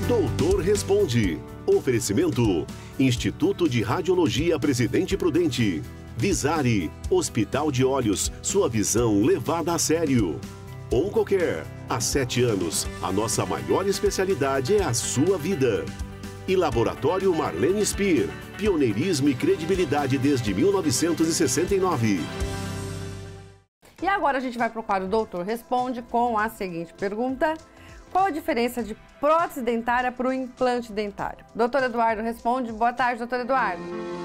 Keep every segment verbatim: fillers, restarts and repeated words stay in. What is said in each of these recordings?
Doutor Responde. Oferecimento: Instituto de Radiologia Presidente Prudente. Visari, Hospital de Olhos, sua visão levada a sério. Oncocare, há sete anos, a nossa maior especialidade é a sua vida. E Laboratório Marlene Speer, pioneirismo e credibilidade desde mil novecentos e sessenta e nove. E agora a gente vai para o quadro Doutor Responde com a seguinte pergunta: qual a diferença de prótese dentária para o implante dentário? Doutor Eduardo responde. Boa tarde, doutor Eduardo.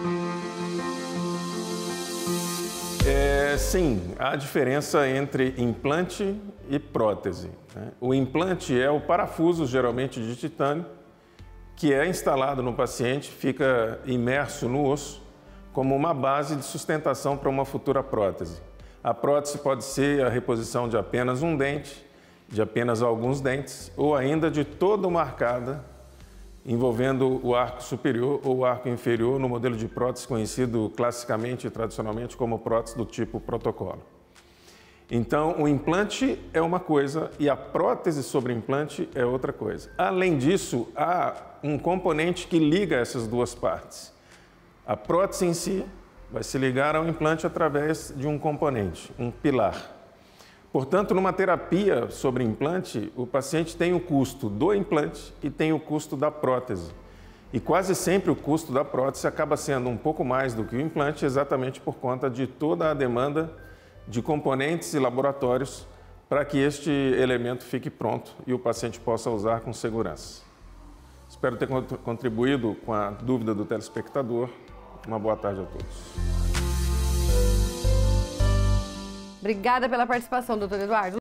É, sim, há diferença entre implante e prótese, né? O implante é o parafuso, geralmente de titânio, que é instalado no paciente, fica imerso no osso, como uma base de sustentação para uma futura prótese. A prótese pode ser a reposição de apenas um dente, de apenas alguns dentes, ou ainda de toda uma arcada, envolvendo o arco superior ou o arco inferior, no modelo de prótese conhecido classicamente e tradicionalmente como prótese do tipo protocolo. Então, o implante é uma coisa e a prótese sobre implante é outra coisa. Além disso, há um componente que liga essas duas partes. A prótese em si vai se ligar ao implante através de um componente, um pilar. Portanto, numa terapia sobre implante, o paciente tem o custo do implante e tem o custo da prótese. E quase sempre o custo da prótese acaba sendo um pouco mais do que o implante, exatamente por conta de toda a demanda de componentes e laboratórios para que este elemento fique pronto e o paciente possa usar com segurança. Espero ter contribuído com a dúvida do telespectador. Uma boa tarde a todos. Obrigada pela participação, doutor Eduardo.